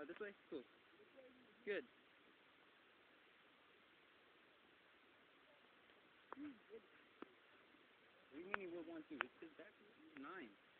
Oh, this way? Cool. Good. What do you mean he would want to? It's his back 9.